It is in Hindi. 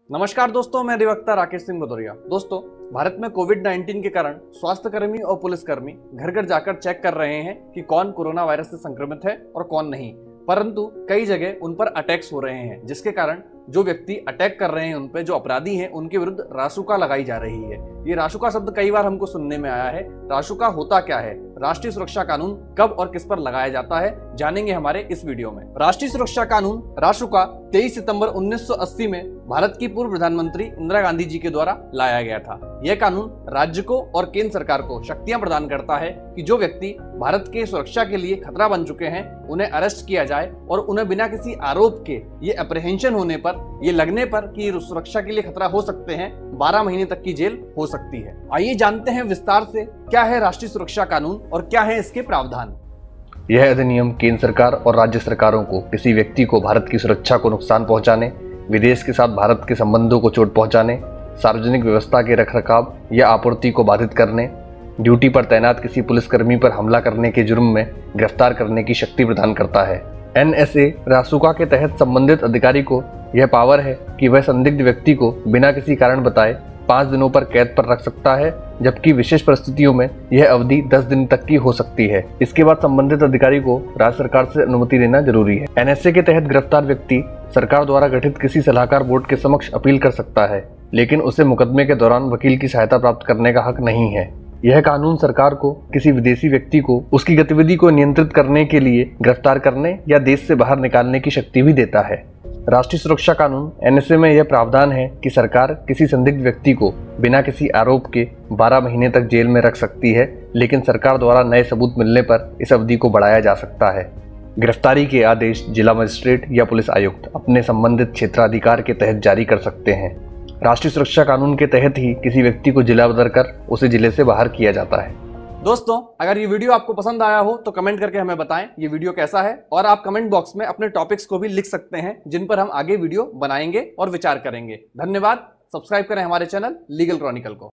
नमस्कार दोस्तों, मैं अधिवक्ता राकेश सिंह भदौरिया। दोस्तों, भारत में कोविड-19 के कारण स्वास्थ्यकर्मी और पुलिसकर्मी घर घर जाकर चेक कर रहे हैं कि कौन कोरोना वायरस से संक्रमित है और कौन नहीं। परंतु कई जगह उन पर अटैक्स हो रहे हैं, जिसके कारण जो व्यक्ति अटैक कर रहे हैं उन पे, जो अपराधी हैं, उनके विरुद्ध रासुका लगाई जा रही है। ये रासुका शब्द कई बार हमको सुनने में आया है। रासुका होता क्या है, राष्ट्रीय सुरक्षा कानून कब और किस पर लगाया जाता है, जानेंगे हमारे इस वीडियो में। राष्ट्रीय सुरक्षा कानून रासुका 23 सितंबर 1980 में भारत की पूर्व प्रधानमंत्री इंदिरा गांधी जी के द्वारा लाया गया था। यह कानून राज्य को और केंद्र सरकार को शक्तियां प्रदान करता है कि जो व्यक्ति भारत के सुरक्षा के लिए खतरा बन चुके हैं उन्हें अरेस्ट किया जाए और उन्हें बिना किसी आरोप के, ये अप्रहेंशन होने पर, ये लगने पर कि सुरक्षा के लिए खतरा हो सकते हैं, 12 महीने तक की जेल हो सकती है। आइए जानते हैं विस्तार से क्या है राष्ट्रीय सुरक्षा कानून और क्या है इसके प्रावधान। यह अधिनियम केंद्र सरकार और राज्य सरकारों को किसी व्यक्ति को भारत की सुरक्षा को नुकसान पहुंचाने, विदेश के साथ भारत के संबंधों को चोट पहुंचाने, सार्वजनिक व्यवस्था के रखरखाव या आपूर्ति को बाधित करने, ड्यूटी पर तैनात किसी पुलिसकर्मी पर हमला करने के जुर्म में गिरफ्तार करने की शक्ति प्रदान करता है। NSA रासुका के तहत संबंधित अधिकारी को यह पावर है कि वह संदिग्ध व्यक्ति को बिना किसी कारण बताए 5 दिनों पर कैद पर रख सकता है, जबकि विशेष परिस्थितियों में यह अवधि 10 दिन तक की हो सकती है। इसके बाद संबंधित अधिकारी को राज्य सरकार से अनुमति लेना जरूरी है। NSA के तहत गिरफ्तार व्यक्ति सरकार द्वारा गठित किसी सलाहकार बोर्ड के समक्ष अपील कर सकता है, लेकिन उसे मुकदमे के दौरान वकील की सहायता प्राप्त करने का हक नहीं है। यह कानून सरकार को किसी विदेशी व्यक्ति को उसकी गतिविधि को नियंत्रित करने के लिए गिरफ्तार करने या देश से बाहर निकालने की शक्ति भी देता है। राष्ट्रीय सुरक्षा कानून NSA में यह प्रावधान है कि सरकार किसी संदिग्ध व्यक्ति को बिना किसी आरोप के 12 महीने तक जेल में रख सकती है, लेकिन सरकार द्वारा नए सबूत मिलने पर इस अवधि को बढ़ाया जा सकता है। गिरफ्तारी के आदेश जिला मजिस्ट्रेट या पुलिस आयुक्त अपने संबंधित क्षेत्राधिकार के तहत जारी कर सकते हैं। राष्ट्रीय सुरक्षा कानून के तहत ही किसी व्यक्ति को जिला बदल कर उसे जिले से बाहर किया जाता है। दोस्तों, अगर ये वीडियो आपको पसंद आया हो तो कमेंट करके हमें बताएं ये वीडियो कैसा है, और आप कमेंट बॉक्स में अपने टॉपिक्स को भी लिख सकते हैं जिन पर हम आगे वीडियो बनाएंगे और विचार करेंगे। धन्यवाद। सब्सक्राइब करें हमारे चैनल लीगल क्रॉनिकल को।